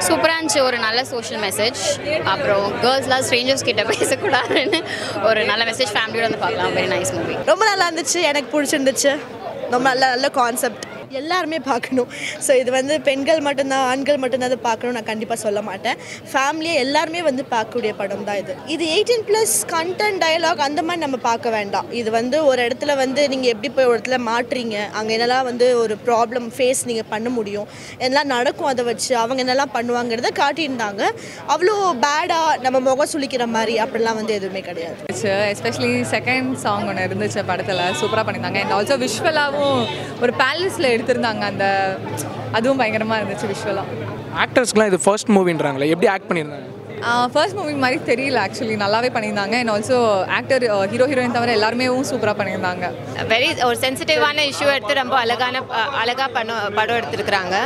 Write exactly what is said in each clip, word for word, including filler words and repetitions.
சூப்பராக இருந்துச்சு. ஒரு நல்ல சோஷியல் மெசேஜ். அப்புறம் கேர்ள்ஸ்லாம் ஸ்ட்ரேஞ்சர்ஸ் கிட்ட பேசக்கூடாதுன்னு ஒரு நல்ல மெசேஜ். ஃபேமிலியோட வந்து பார்க்கலாம். Very nice movie. ரொம்ப நல்லா இருந்துச்சு. எனக்கு பிடிச்சிருந்துச்சு. ரொம்ப நல்ல நல்ல கான்செப்ட். எல்லாருமே பார்க்கணும். ஸோ இது வந்து பெண்கள் மட்டும்தான் ஆண்கள் மட்டும்தான் அதை பார்க்கணும் நான் கண்டிப்பாக சொல்ல மாட்டேன். ஃபேமிலியை எல்லாருமே வந்து பார்க்கக்கூடிய படம் தான் இது. இது எயிட்டீன் ப்ளஸ் கண்டென்ட் டயலாக் அந்த மாதிரி நம்ம பார்க்க வேண்டாம். இது வந்து ஒரு இடத்துல வந்து நீங்கள் எப்படி போய் ஒரு இடத்துல மாட்டுறீங்க, அங்கே என்னெல்லாம் வந்து ஒரு ப்ராப்ளம் ஃபேஸ் நீங்கள் பண்ண முடியும், என்னெல்லாம் நடக்கும், அதை வச்சு அவங்க என்னெல்லாம் பண்ணுவாங்கிறத காட்டியிருந்தாங்க. அவ்வளோ பேடாக நம்ம முகம் சுளிக்கிற மாதிரி அப்படிலாம் வந்து எதுவுமே கிடையாது. எஸ்பெஷலி செகண்ட் சாங் ஒன்று இருந்துச்சு படத்தில், சூப்பராக பண்ணியிருந்தாங்க. அண்ட் ஆல்சோ விஷுவலாகவும் ஒரு பேலஸில் எடுத்திருந்தாங்க. அந்த அதுவும் பயங்கரமாக இருந்துச்சு விஷுவலாக. ஆக்டர்ஸ்க்குலாம் இது ஃபர்ஸ்ட் மூவின்றாங்களே, எப்படி ஆக்ட் பண்ணியிருந்தாங்க? ஃபர்ஸ்ட் மூவி மாதிரி தெரியல, ஆக்சுவலி நல்லாவே பண்ணியிருந்தாங்க. And also actor hero heroine தவிர எல்லாருமே சூப்பராக பண்ணியிருந்தாங்க. வெரி ஒரு சென்சிட்டிவான இஷ்யூ எடுத்து ரொம்ப அழகான அழகாக பண்ண படம் எடுத்துருக்குறாங்க.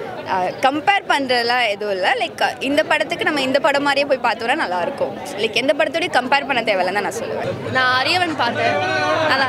கம்பேர் பண்ணுறதுலாம் எதுவும் இல்லை. லைக் இந்த படத்துக்கு நம்ம இந்த படம் மாதிரியே போய் பார்த்தோம்னா நல்லாயிருக்கும். லைக் எந்த படத்தோடய கம்பேர் பண்ண தேவையில்லைன்னு நான் சொல்லுவேன். நான் அரியவன் பார்த்தேன், நல்லா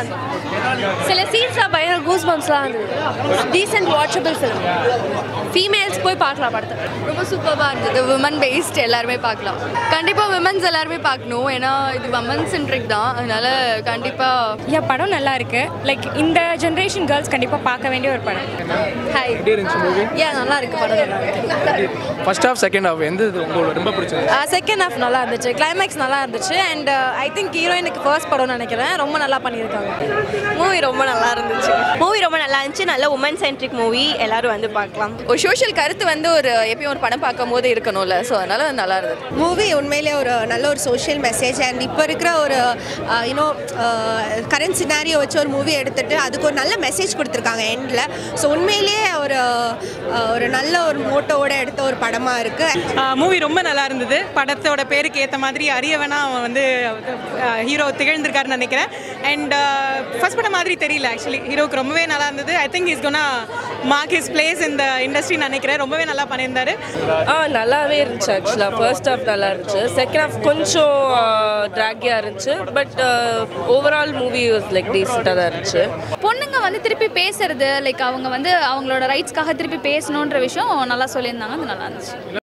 சில சீன்ஸ்லாம் பயங்கர கூஸ் பம்ப்ஸ்லாம் இருந்தது. Decent watchable film. ஃபீமேல்ஸ் போய் பார்க்கலாம் படத்தை. ரொம்ப சூப்பராக இருந்தது. விமன் பேஸ்ட் எல்லாருமே பார்க்கலாம். கண்டிப்பாக விமன்ஸ் எல்லாருமே பார்க்கணும். ஏன்னா இது விமன் சென்ட்ரிக் தான், அதனால கண்டிப்பாக ஏன் படம் நல்லா இருக்கு. லைக் இந்த ஜென்ரேஷன் கேர்ள்ஸ் கண்டிப்பாக பார்க்க வேண்டிய ஒரு படம். ஹாய், எப்படி இருந்துச்சு மூவி? ஏன் நல்லா இருக்கு படம். நல்லா இருக்கு. ஃபர்ஸ்ட் ஹாஃப் செகண்ட் ஹாஃப் எந்த இது உங்களுக்கு ரொம்ப பிடிச்சது? செகண்ட் ஹாஃப் நல்லா இருந்துச்சு. கிளைமேக்ஸ் நல்லா இருந்துச்சு. அண்ட் ஐ திங்க் ஹீரோயினுக்கு ஃபர்ஸ்ட் படம்னு நினைக்கிறேன். ரொம்ப நல்லா பண்ணியிருக்காங்க. மூவி ரொம்ப நல்லா இருந்துச்சு. மூவி ரொம்ப நல்லா இருந்துச்சு. நல்ல உமன் சென்ட்ரிக் மூவி. எல்லாரும் வந்து பார்க்கலாம். ஒரு சோஷியல் கருத்து வந்து ஒரு எப்பயும் ஒரு படம் பார்க்கும் போது இருக்கணும்ல, ஸோ அதனால நல்லா இருந்தது. மூவி உண்மையிலே ஒரு நல்ல ஒரு சோஷியல் மெசேஜ். அண்ட் இப்போ இருக்கிற ஒரு யூனோ கரண்ட் சினாரியோ வச்சு ஒரு மூவி எடுத்துட்டு அதுக்கு ஒரு நல்ல மெசேஜ் கொடுத்துருக்காங்க எண்டில். ஸோ உண்மையிலேயே ஒரு ஒரு நல்ல ஒரு மோட்டோவோட எடுத்த ஒரு படமாக இருக்குது. மூவி ரொம்ப நல்லா இருந்தது. படத்தோட பேருக்கு ஏற்ற மாதிரி அரியவனா அவன் வந்து ஹீரோ திகழ்ந்திருக்காருன்னு நினைக்கிறேன். அண்ட் ஃபர்ஸ்ட் படம் மாதிரி தெரியல, ஆக்சுவலி ஹீரோக்கு ரொம்பவே நல்லா இருந்தது. I think is gonna mark his place இந்த இண்டஸ்ட்ரின்னு நினைக்கிறேன். ரொம்பவே நல்லா பண்ணியிருந்தாரு. ஆ நல்லாவே இருந்துச்சு. ஆக்சுவலாக ஃபர்ஸ்ட் ஹாஃப் நல்லா இருந்துச்சு. செகண்ட் ஹாஃப் கொஞ்சம் ட்ராகியாக இருந்துச்சு. பட் ஓவரால் மூவி லைக் டீசெண்டாக தான் இருந்துச்சு. பொண்ணுங்க வந்து திருப்பி பேசுறது, லைக் அவங்க வந்து அவங்களோட ரைட்ஸ்க்காக திருப்பி பேசணுன்ற விஷயம் நல்லா சொல்லியிருந்தாங்க. அது நல்லா இருந்துச்சு.